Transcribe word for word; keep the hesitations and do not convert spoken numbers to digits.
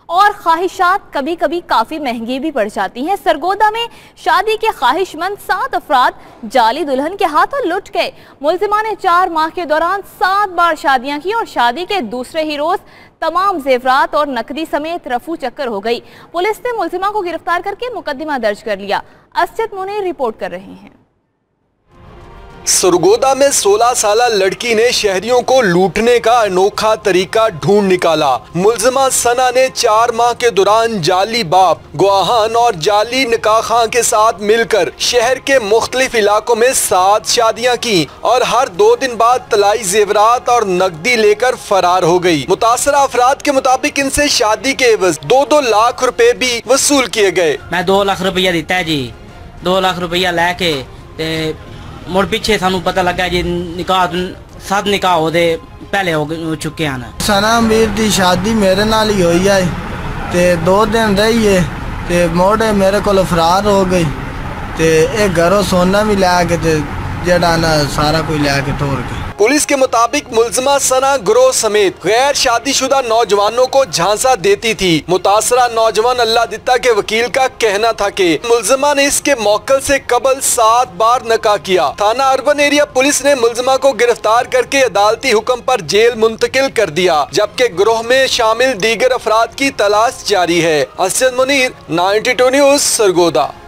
और ख्वाहिशात कभी कभी काफी महंगी भी पड़ जाती हैं। सरगोदा में शादी के ख्वाहिशमंद सात अफराद जाली दुल्हन के हाथों लुट गए। मुलजिमा ने चार माह के दौरान सात बार शादियां की और शादी के दूसरे ही रोज तमाम जेवरात और नकदी समेत रफू चक्कर हो गई। पुलिस ने मुलजिमा को गिरफ्तार करके मुकदमा दर्ज कर लिया। असद मुनीर रिपोर्ट कर रहे हैं। सरगोदा में सोलह साल लड़की ने शहरियों को लूटने का अनोखा तरीका ढूंढ निकाला। मुलजिमा सना ने चार माह के दौरान जाली बाप, गुआहान और जाली निकाह खां के साथ मिलकर शहर के मुख्तलिफ इलाकों में सात शादियां की और हर दो दिन बाद तलाई जेवरात और नकदी लेकर फरार हो गई। मुतासरा अफराद के मुताबिक इनसे शादी के एवज दो दो लाख रुपए भी वसूल किए गए। मैं दो लाख रुपया दिता है जी, दो लाख रुपया लैके मुड़ पिछे सानू पता लगा जी निकाह सात निकाह होदे पहले हो चुके हैं। सना मीर दी शादी मेरे नाल ही हुई है ते दो दिन रही है ते मोड़े मेरे को फरार हो गई ते एक घरों सोना भी लैके ते जेड़ा ना सारा कोई लैके तोड़ के। पुलिस के मुताबिक मुलजिमा सना ग्रोह समेत गैर शादीशुदा नौजवानों को झांसा देती थी। मुतासरा नौजवान अल्लाह दित्ता के वकील का कहना था कि मुलजिमा ने इसके मौकल से कबल सात बार निकाह किया। थाना अर्बन एरिया पुलिस ने मुलजिमा को गिरफ्तार करके अदालती हुक्म पर जेल मुंतकिल कर दिया, जबकि ग्रोह में शामिल दीगर अफराद की तलाश जारी है। Asad Munir, ninety two news, Sargodha.